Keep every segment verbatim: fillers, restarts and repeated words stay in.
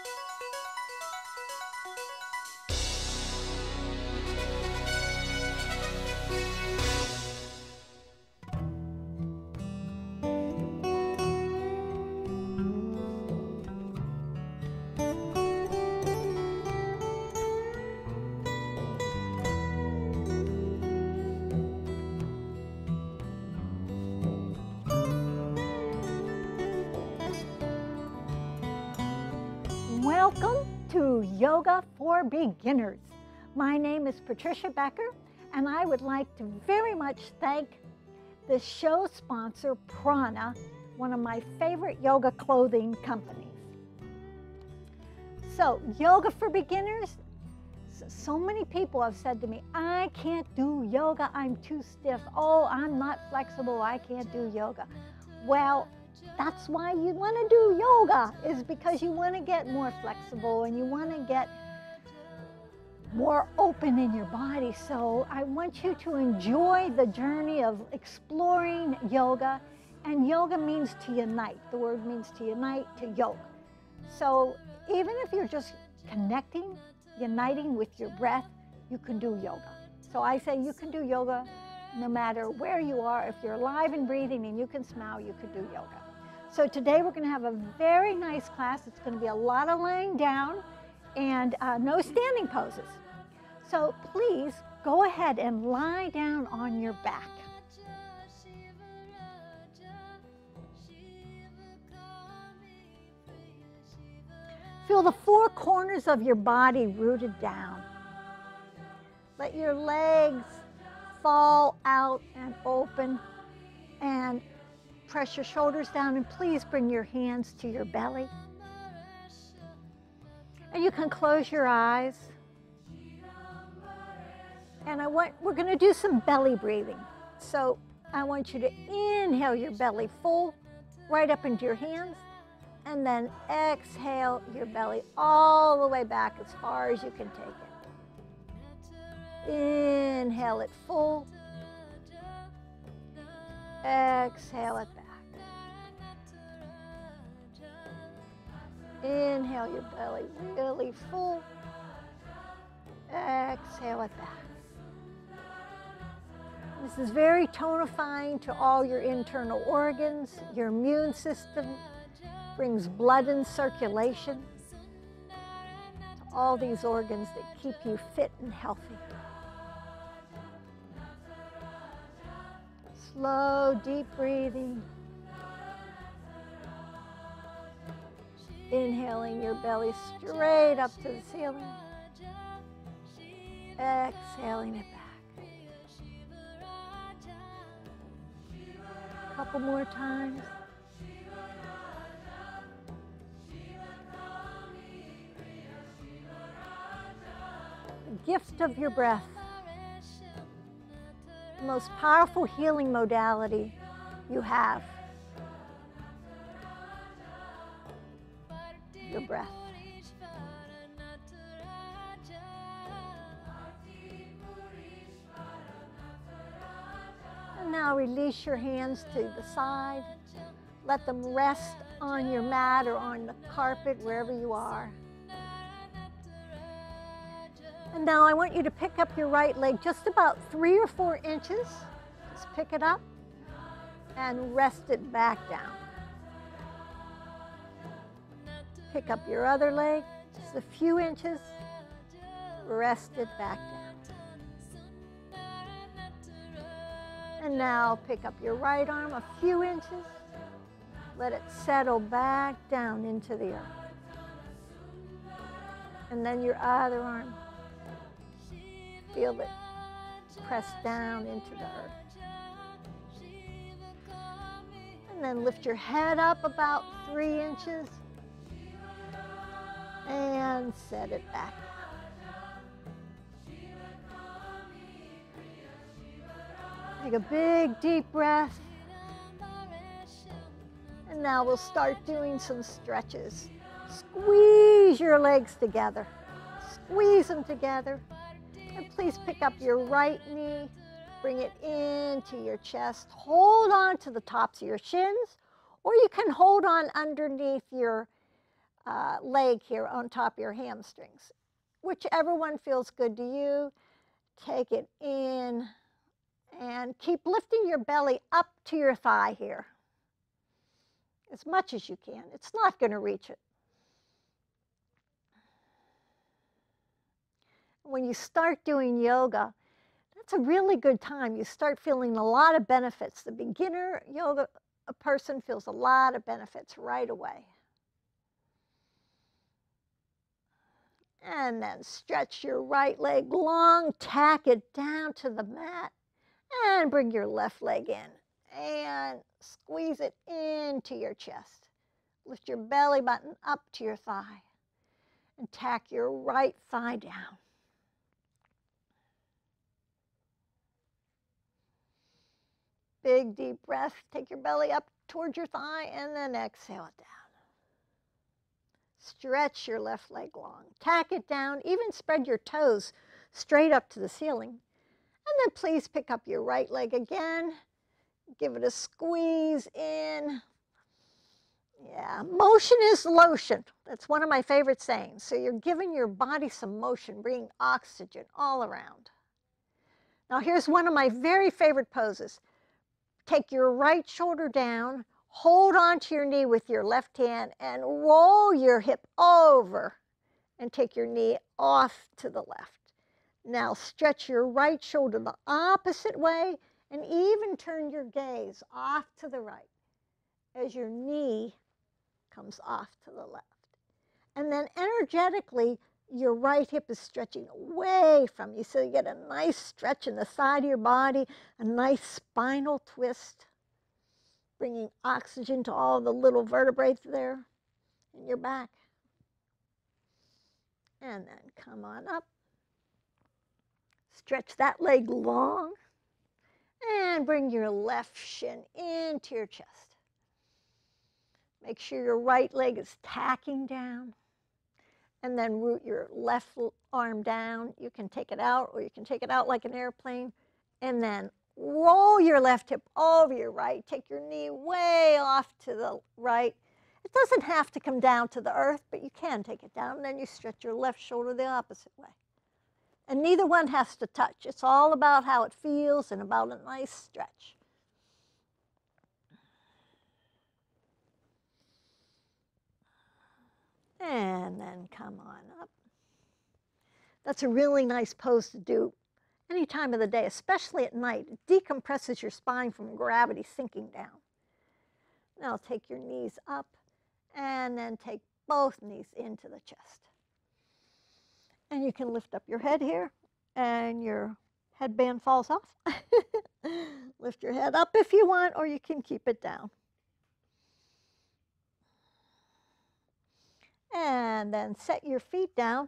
Welcome to Yoga for Beginners. My name is Patricia Becker, and I would like to very much thank the show sponsor, Prana, one of my favorite yoga clothing companies. So, Yoga for Beginners, so many people have said to me, I can't do yoga, I'm too stiff. Oh, I'm not flexible, I can't do yoga. Well, that's why you want to do yoga, is because you want to get more flexible and you want to get more open in your body. So I want you to enjoy the journey of exploring yoga. And yoga means to unite. The word means to unite, to yoke. So even if you're just connecting, uniting with your breath, you can do yoga. So I say you can do yoga no matter where you are. If you're alive and breathing and you can smile, you could do yoga. So today we're going to have a very nice class. It's going to be a lot of laying down and uh, no standing poses. So please go ahead and lie down on your back. Feel the four corners of your body rooted down. Let your legs fall out and open, and press your shoulders down, and please bring your hands to your belly. And you can close your eyes. And I want, we're going to do some belly breathing. So I want you to inhale your belly full, right up into your hands, and then exhale your belly all the way back as far as you can take it. Inhale it full. Exhale it back. Inhale your belly really full. Exhale it back. This is very tonifying to all your internal organs. Your immune system brings blood in circulation to all these organs that keep you fit and healthy. Slow, deep breathing. Inhaling your belly straight up to the ceiling. Exhaling it back. A couple more times. The gift of your breath. The most powerful healing modality you have. Your breath. And now release your hands to the side. Let them rest on your mat or on the carpet, wherever you are. And now I want you to pick up your right leg just about three or four inches. Just pick it up and rest it back down. Pick up your other leg, just a few inches, rest it back down. And now pick up your right arm a few inches, let it settle back down into the earth. And then your other arm, feel it press down into the earth. And then lift your head up about three inches. And set it back. Take a big deep breath. And now we'll start doing some stretches. Squeeze your legs together. Squeeze them together. And please pick up your right knee. Bring it into your chest. Hold on to the tops of your shins. Or you can hold on underneath your uh, leg here on top of your hamstrings. Whichever one feels good to you, take it in and keep lifting your belly up to your thigh here as much as you can. It's not going to reach it. When you start doing yoga, that's a really good time. You start feeling a lot of benefits. The beginner yoga a person feels a lot of benefits right away. And then stretch your right leg long, tack it down to the mat, and bring your left leg in. And squeeze it into your chest. Lift your belly button up to your thigh. And tack your right thigh down. Big deep breath. Take your belly up towards your thigh and then exhale it down. Stretch your left leg long. Tack it down. Even spread your toes straight up to the ceiling. And then please pick up your right leg again. Give it a squeeze in. Yeah, motion is lotion. That's one of my favorite sayings. So you're giving your body some motion, bringing oxygen all around. Now here's one of my very favorite poses. Take your right shoulder down, hold onto your knee with your left hand, and roll your hip over and take your knee off to the left. Now stretch your right shoulder the opposite way and even turn your gaze off to the right as your knee comes off to the left. And then energetically, your right hip is stretching away from you, so you get a nice stretch in the side of your body, a nice spinal twist, bringing oxygen to all the little vertebrae there in your back. And then come on up. Stretch that leg long, and bring your left shin into your chest. Make sure your right leg is tacking down. And then root your left arm down. You can take it out, or you can take it out like an airplane. And then roll your left hip over your right. Take your knee way off to the right. It doesn't have to come down to the earth, but you can take it down. And then you stretch your left shoulder the opposite way. And neither one has to touch. It's all about how it feels and about a nice stretch. And then come on up. That's a really nice pose to do any time of the day, especially at night. It decompresses your spine from gravity sinking down. Now take your knees up and then take both knees into the chest. And you can lift up your head here and your headband falls off. Lift your head up if you want, or you can keep it down. And then set your feet down.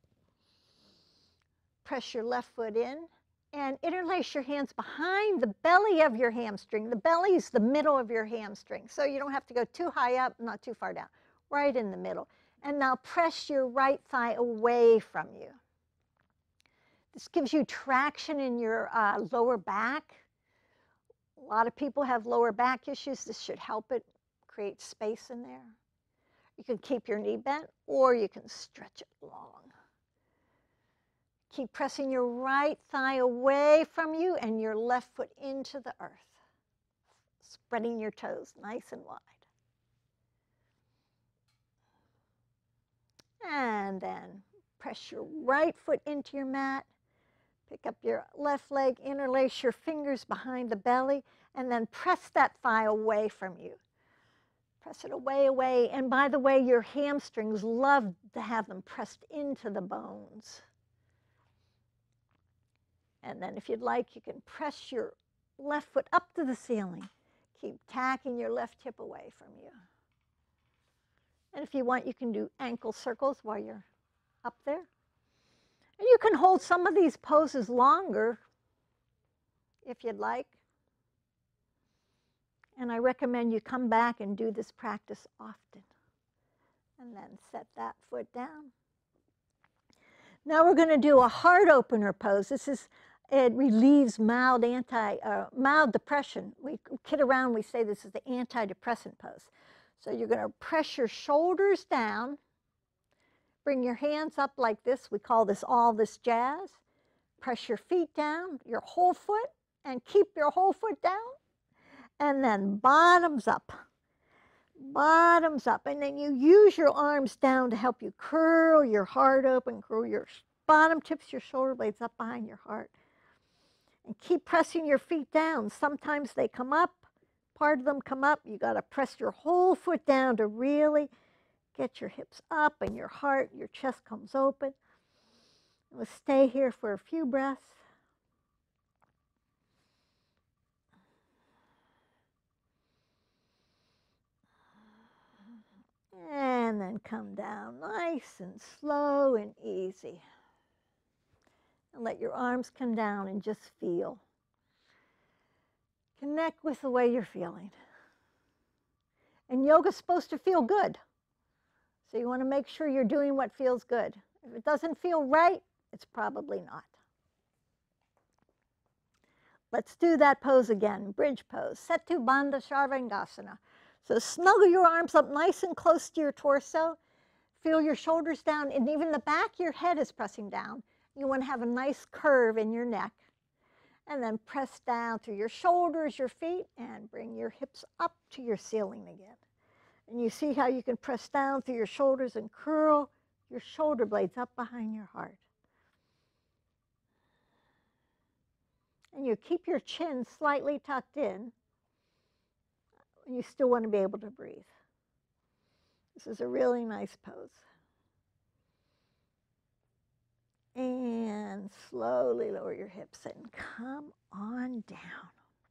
Press your left foot in and interlace your hands behind the belly of your hamstring. The belly is the middle of your hamstring, so you don't have to go too high up, not too far down, right in the middle. And now press your right thigh away from you. This gives you traction in your uh, lower back. A lot of people have lower back issues. This should help it create space in there. You can keep your knee bent, or you can stretch it long. Keep pressing your right thigh away from you and your left foot into the earth, spreading your toes nice and wide. And then press your right foot into your mat. Pick up your left leg, interlace your fingers behind the belly, and then press that thigh away from you. Press it away, away. And by the way, your hamstrings love to have them pressed into the bones. And then if you'd like, you can press your left foot up to the ceiling. Keep tacking your left hip away from you. And if you want, you can do ankle circles while you're up there. And you can hold some of these poses longer if you'd like. And I recommend you come back and do this practice often. And then set that foot down. Now we're going to do a heart opener pose. This is, it relieves mild anti, uh, mild depression. We kid around, we say this is the antidepressant pose. So you're going to press your shoulders down Bring your hands up like this. We call this all this jazz. Press your feet down, your whole foot, and keep your whole foot down. And then bottoms up. Bottoms up. And then you use your arms down to help you curl your heart open, curl your bottom tips, your shoulder blades up behind your heart. And keep pressing your feet down. Sometimes they come up. Part of them come up. You got to press your whole foot down to really get your hips up and your heart, your chest comes open. We'll stay here for a few breaths. And then come down nice and slow and easy. And let your arms come down and just feel. Connect with the way you're feeling. And yoga's supposed to feel good. So you want to make sure you're doing what feels good. If it doesn't feel right, it's probably not. Let's do that pose again, bridge pose, Setu Bandha Sarvangasana. So snuggle your arms up nice and close to your torso. Feel your shoulders down, and even the back of your head is pressing down. You want to have a nice curve in your neck. And then press down through your shoulders, your feet, and bring your hips up to your ceiling again. And you see how you can press down through your shoulders and curl your shoulder blades up behind your heart. And you keep your chin slightly tucked in. And you still want to be able to breathe. This is a really nice pose. And slowly lower your hips and come on down.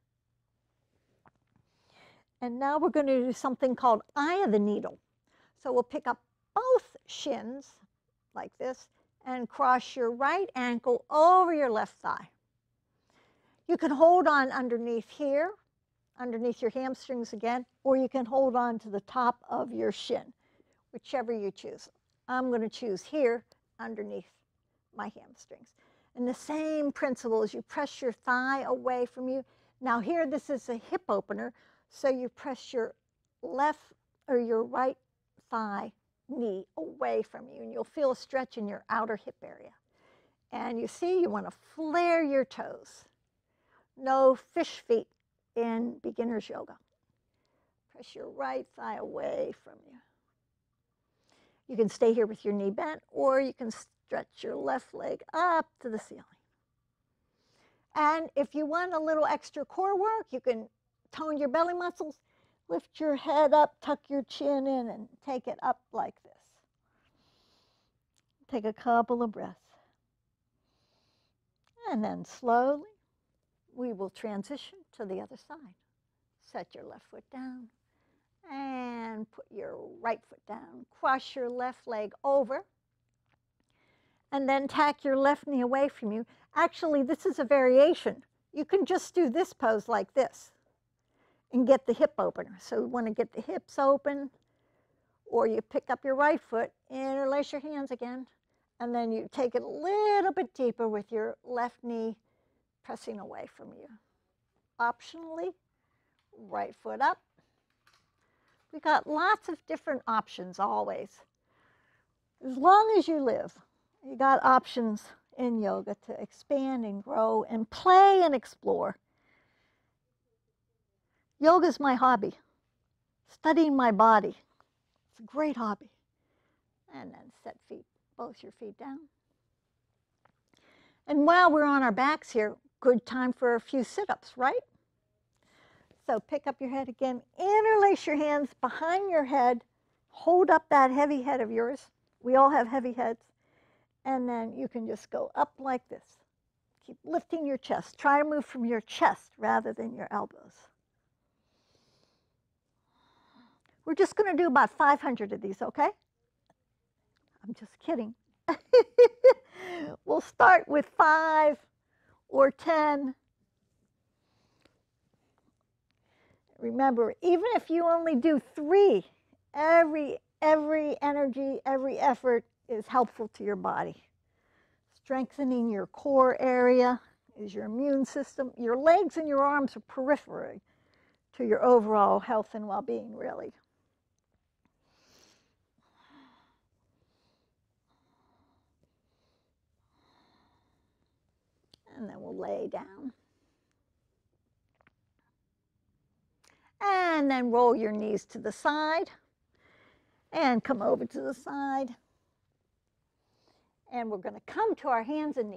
And now we're going to do something called eye of the needle. So we'll pick up both shins like this and cross your right ankle over your left thigh. You can hold on underneath here, underneath your hamstrings again, or you can hold on to the top of your shin, whichever you choose. I'm going to choose here underneath my hamstrings. And the same principle is you press your thigh away from you. Now here, this is a hip opener. So you press your left or your right thigh knee away from you, and you'll feel a stretch in your outer hip area. And you see, you want to flare your toes. No fish feet in beginner's yoga. Press your right thigh away from you. You can stay here with your knee bent, or you can stretch your left leg up to the ceiling. And if you want a little extra core work, you can tone your belly muscles, lift your head up, tuck your chin in, and take it up like this. Take a couple of breaths. And then slowly, we will transition to the other side. Set your left foot down and put your right foot down. Cross your left leg over and then tack your left knee away from you. Actually, this is a variation. You can just do this pose like this and get the hip opener. So you want to get the hips open, or you pick up your right foot, interlace your hands again, and then you take it a little bit deeper with your left knee pressing away from you. Optionally, right foot up. We got lots of different options always. As long as you live, you got options in yoga to expand and grow and play and explore. Yoga is my hobby. Studying my body. It's a great hobby. And then set feet, both your feet down. And while we're on our backs here, good time for a few sit-ups, right? So pick up your head again, interlace your hands behind your head, hold up that heavy head of yours. We all have heavy heads. And then you can just go up like this. Keep lifting your chest. Try to move from your chest rather than your elbows. We're just going to do about five hundred of these, okay? I'm just kidding. We'll start with five or ten. Remember, even if you only do three, every, every energy, every effort is helpful to your body. Strengthening your core area is your immune system. Your legs and your arms are periphery to your overall health and well-being, really. And then we'll lay down. And then roll your knees to the side and come over to the side. And we're going to come to our hands and knees.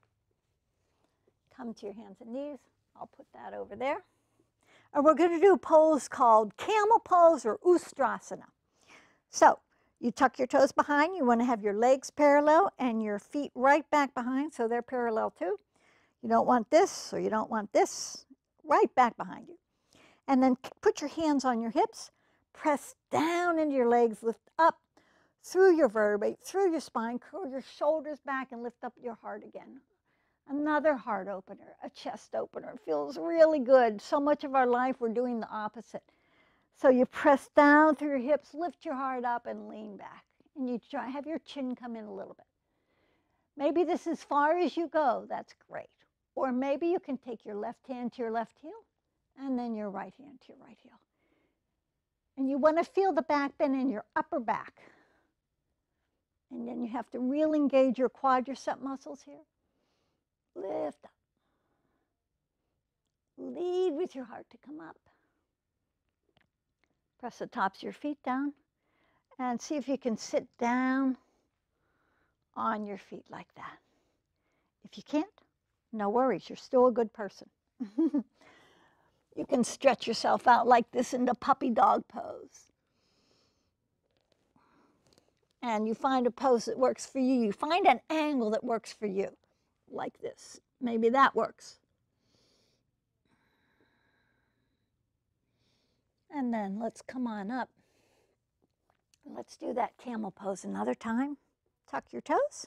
Come to your hands and knees. I'll put that over there. And we're going to do a pose called camel pose or Ustrasana. So you tuck your toes behind. You want to have your legs parallel and your feet right back behind so they're parallel too. You don't want this or you don't want this. Right back behind you. And then put your hands on your hips. Press down into your legs. Lift up through your vertebrae, through your spine. Curl your shoulders back and lift up your heart again. Another heart opener, a chest opener. It feels really good. So much of our life we're doing the opposite. So you press down through your hips, lift your heart up and lean back. And you try, have your chin come in a little bit. Maybe this is as far as you go, that's great. Or maybe you can take your left hand to your left heel and then your right hand to your right heel. And you want to feel the back bend in your upper back. And then you have to really engage your quadricep muscles here. Lift up. Lead with your heart to come up. Press the tops of your feet down and see if you can sit down on your feet like that. If you can't, no worries, you're still a good person. You can stretch yourself out like this into puppy dog pose. And you find a pose that works for you. You find an angle that works for you, like this. Maybe that works. And then let's come on up. Let's do that camel pose another time. Tuck your toes.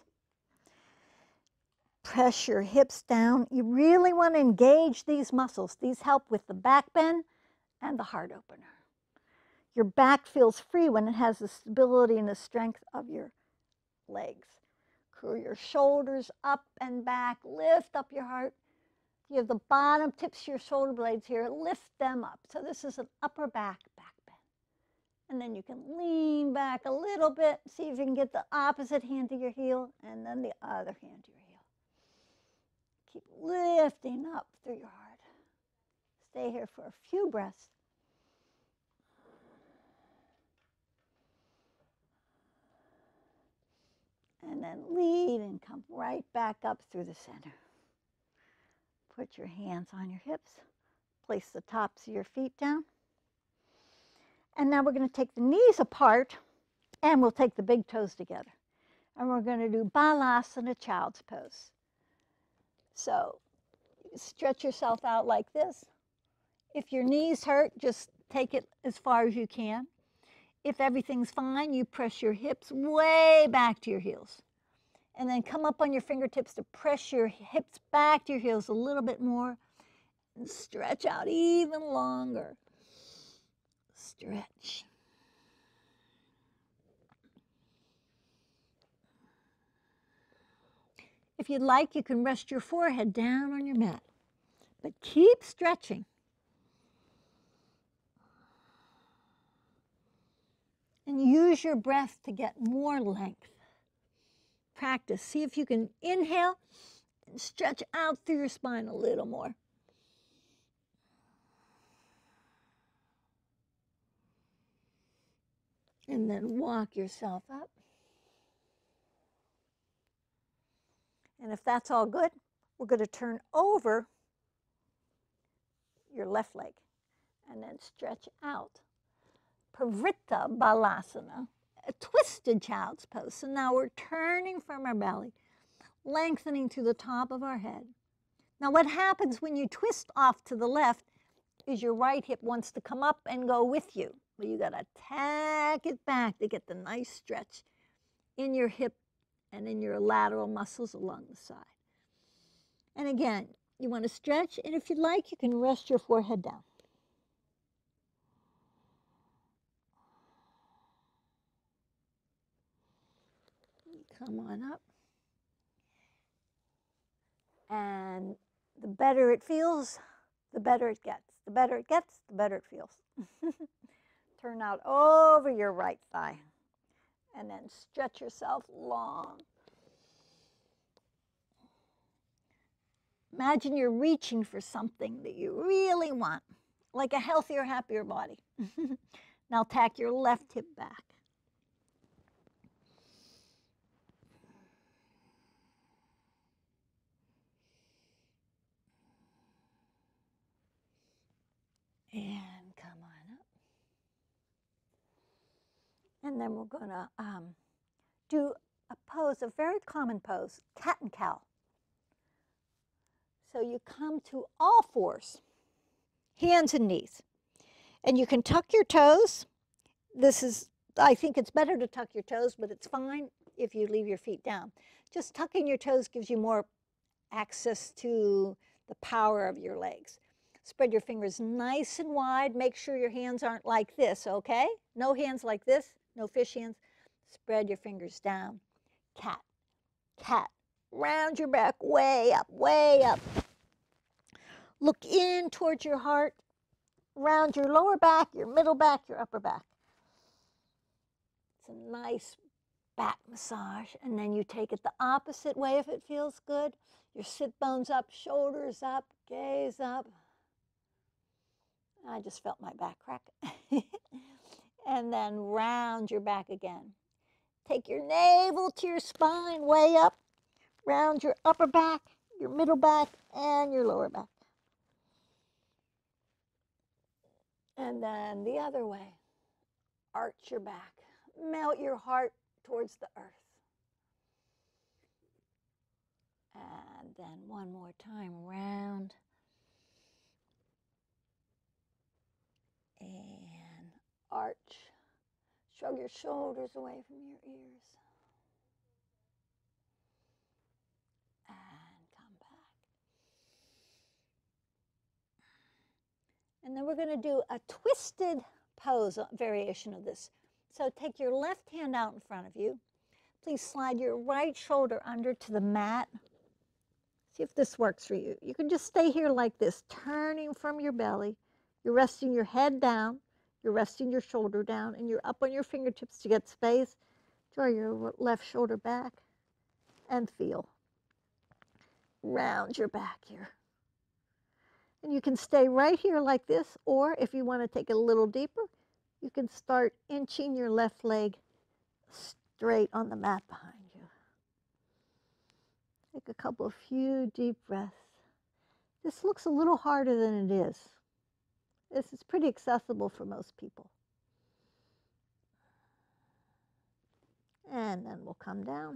Press your hips down. You really want to engage these muscles. These help with the back bend and the heart opener. Your back feels free when it has the stability and the strength of your legs. Curl your shoulders up and back. Lift up your heart. You have the bottom tips of your shoulder blades here. Lift them up. So this is an upper back back bend. And then you can lean back a little bit. See if you can get the opposite hand to your heel and then the other hand to your heel. Keep lifting up through your heart. Stay here for a few breaths. And then lead and come right back up through the center. Put your hands on your hips. Place the tops of your feet down. And now we're going to take the knees apart and we'll take the big toes together. And we're going to do Balasana, child's pose. So stretch yourself out like this. If your knees hurt, just take it as far as you can. If everything's fine, you press your hips way back to your heels. And then come up on your fingertips to press your hips back to your heels a little bit more. And stretch out even longer. Stretch. If you'd like, you can rest your forehead down on your mat. But keep stretching. And use your breath to get more length. Practice. See if you can inhale and stretch out through your spine a little more. And then walk yourself up. And if that's all good, we're going to turn over your left leg and then stretch out. Parivrtta Balasana, a twisted child's pose. So now we're turning from our belly, lengthening to the top of our head. Now what happens when you twist off to the left is your right hip wants to come up and go with you. Well, you got to tack it back to get the nice stretch in your hip and in your lateral muscles along the side. And again, you want to stretch, and if you'd like, you can rest your forehead down. Come on up. And the better it feels, the better it gets. The better it gets, the better it feels. Turn out over your right thigh. And then stretch yourself long. Imagine you're reaching for something that you really want, like a healthier, happier body. Now tack your left hip back. And come on up. And then we're going to um, do a pose, a very common pose, cat and cow. So you come to all fours, hands and knees. And you can tuck your toes. This is, I think it's better to tuck your toes, but it's fine if you leave your feet down. Just tucking your toes gives you more access to the power of your legs. Spread your fingers nice and wide. Make sure your hands aren't like this, okay? No hands like this, no fish hands. Spread your fingers down. Cat, cat. Round your back, way up, way up. Look in towards your heart. Round your lower back, your middle back, your upper back. It's a nice back massage. And then you take it the opposite way if it feels good. Your sit bones up, shoulders up, gaze up. I just felt my back crack. And then round your back again. Take your navel to your spine, way up. Round your upper back, your middle back, and your lower back. And then the other way. Arch your back. Melt your heart towards the earth. And then one more time, round. And arch. Shrug your shoulders away from your ears. And come back. And then we're going to do a twisted pose variation of this. So take your left hand out in front of you. Please slide your right shoulder under to the mat. See if this works for you. You can just stay here like this, turning from your belly. You're resting your head down. You're resting your shoulder down, and you're up on your fingertips to get space. Draw your left shoulder back and feel. Round your back here. And you can stay right here like this, or if you want to take it a little deeper, you can start inching your left leg straight on the mat behind you. Take a couple of few deep breaths. This looks a little harder than it is. This is pretty accessible for most people. And then we'll come down.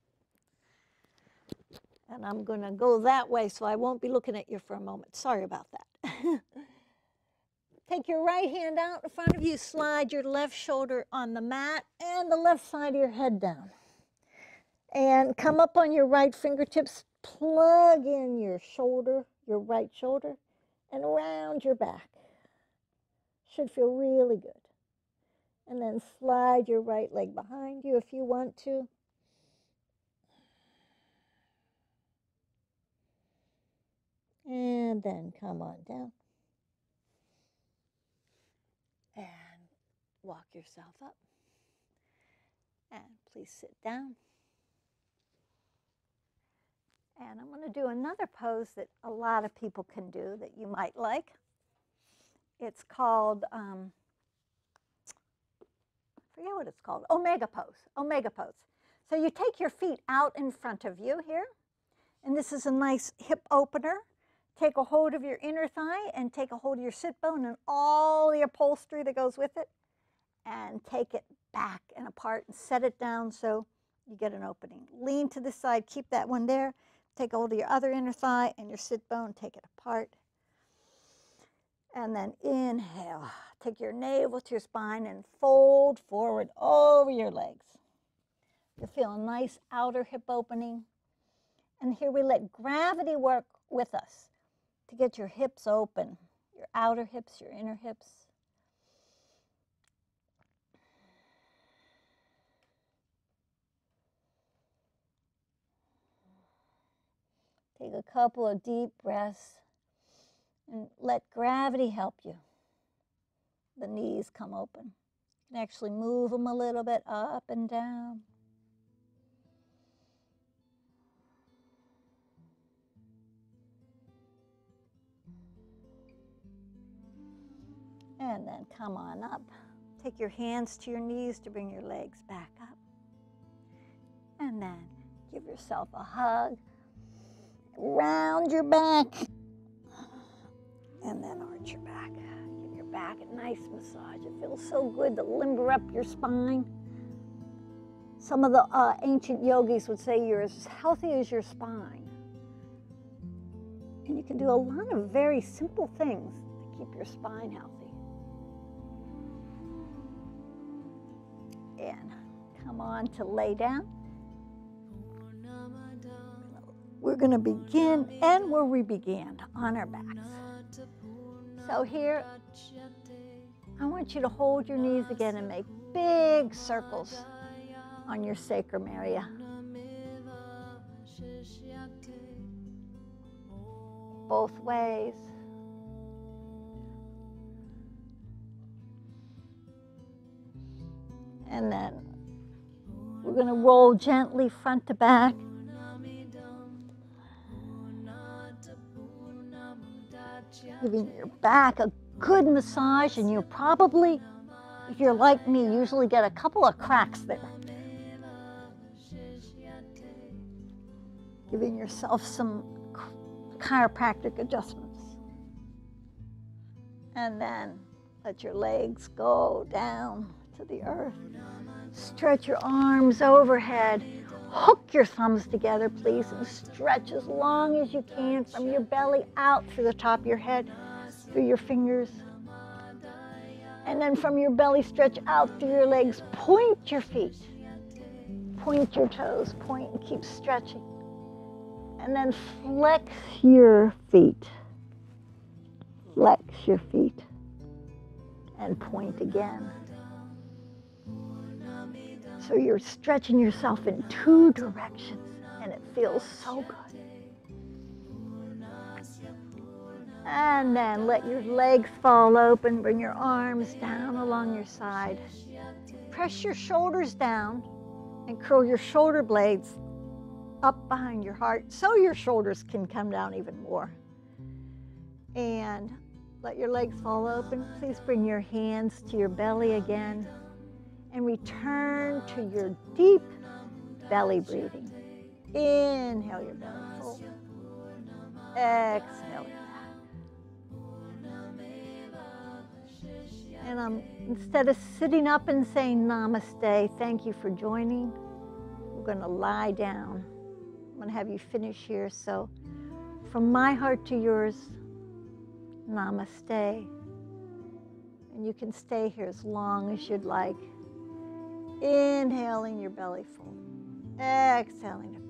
And I'm going to go that way, so I won't be looking at you for a moment. Sorry about that. Take your right hand out in front of you. Slide your left shoulder on the mat and the left side of your head down. And come up on your right fingertips. Plug in your shoulder, your right shoulder, and around your back. Should feel really good. And then slide your right leg behind you if you want to. And then come on down. And walk yourself up. And please sit down. And I'm going to do another pose that a lot of people can do that you might like. It's called, um, I forget what it's called, Omega pose, Omega pose. So you take your feet out in front of you here, and this is a nice hip opener. Take a hold of your inner thigh and take a hold of your sit bone and all the upholstery that goes with it, and take it back and apart and set it down so you get an opening. Lean to the side, keep that one there. Take a hold of your other inner thigh and your sit bone, take it apart. And then inhale. Take your navel to your spine and fold forward over your legs. You'll feel a nice outer hip opening. And here we let gravity work with us to get your hips open, your outer hips, your inner hips. Take a couple of deep breaths and let gravity help you. The knees come open. You can actually move them a little bit up and down. And then come on up. Take your hands to your knees to bring your legs back up. And then give yourself a hug. Round your back. And then arch your back. Give your back a nice massage. It feels so good to limber up your spine. Some of the uh, ancient yogis would say you're as healthy as your spine. And you can do a lot of very simple things to keep your spine healthy. And come on to lay down. We're going to begin and where we began, on our backs. So here, I want you to hold your knees again and make big circles on your sacrum area. Both ways. And then we're going to roll gently front to back. Giving your back a good massage, and you'll probably, if you're like me, usually get a couple of cracks there. Giving yourself some chiropractic adjustments. And then let your legs go down to the earth. Stretch your arms overhead. Hook your thumbs together, please, and stretch as long as you can from your belly out through the top of your head, through your fingers. And then from your belly, stretch out through your legs. Point your feet. Point your toes. Point and keep stretching. And then flex your feet. Flex your feet. And point again. So you're stretching yourself in two directions, and it feels so good. And then let your legs fall open. Bring your arms down along your side. Press your shoulders down and curl your shoulder blades up behind your heart so your shoulders can come down even more. And let your legs fall open. Please bring your hands to your belly again. And return to your deep belly breathing. Inhale your belly full. Exhale it back. And um, instead of sitting up and saying namaste, thank you for joining, we're going to lie down. I'm going to have you finish here. So from my heart to yours, namaste. And you can stay here as long as you'd like. Inhaling your belly full, exhaling it